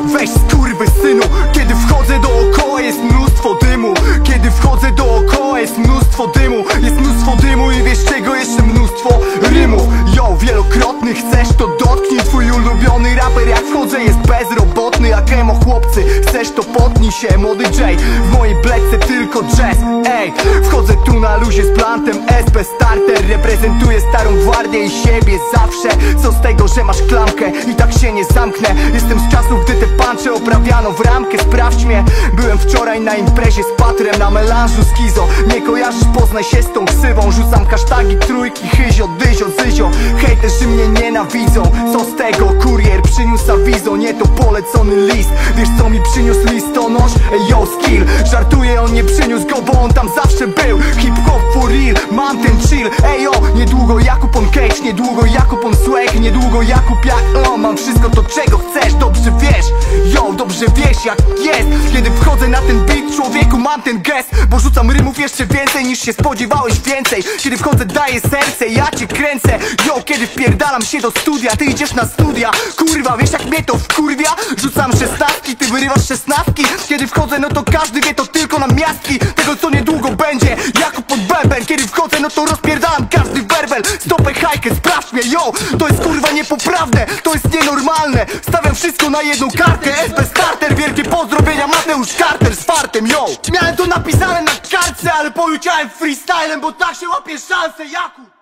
Weź skurwysynu. Kiedy wchodzę dookoła jest mnóstwo dymu. Kiedy wchodzę dookoła jest mnóstwo dymu. Jest mnóstwo dymu i wiesz czego? Jeszcze mnóstwo rymów. Yo, wielokrotny chcesz to dotknij. Twój ulubiony raper jak wchodzę jest bezrobotny jak emo chłopcy. Chcesz to potnij się, młody J. W mojej bledce tylko jazz. Ej, wchodzę tu na luzie z plantem SB Starter. Reprezentuję starą gwardię i siebie zawsze. Co z tego, że masz klamkę? I tak się nie zamknę. Jestem z czasów, gdy te puncze oprawiano w ramkę. Sprawdź mnie. Byłem wczoraj na imprezie z Patrem na melanżu skizo. Nie kojarzysz, poznaj się z tą ksywą. Rzucam hashtagi trójki, hyzio, dyzio, zyzio. Hejterzy mnie nienawidzą. Co z tego? Kurier przyniósł awizo. Nie to polecony list. Wiesz co mi przyniósł listonosz? Ej yo, skill. Żartuję, on nie przyniósł go, bo on tam zawsze był. Hip-hop for real, mam ten chill. Ej yo, niedługo Jakub on Cage, niedługo Jakub on Swag, niedługo Jakub jak mam wszystko to czego chcesz, dobrze wiesz. Yo, dobrze wiesz jak jest. Kiedy wchodzę na ten beat, człowieku mam ten gest. Bo rzucam rymów jeszcze więcej niż się spodziewałeś więcej. Kiedy wchodzę daję serce, ja cię kręcę. Yo, kiedy wpierdalam się do studia, ty idziesz na studia. Kurwa, wiesz jak mnie to wkurwia? Rzucam szesnastki, ty wyrywasz szesnastki. Kiedy wchodzę, no to każdy wie to tylko na miastki. Tego co niedługo będzie, Jakub pod bęben. Kiedy wchodzę, no to rozpierdalam każdy werbel. Stopę hajkę, sprawdź mnie, yo. To jest kurwa niepoprawne, to jest nienormalne. Stawiam wszystko na jedną kartę. SB Starter, wielkie pozdrowienia, Mateusz Carter z fartem, yo. Miałem to napisane na kartce, ale poleciałem freestylem, bo tak się łapie szansę, Jakub.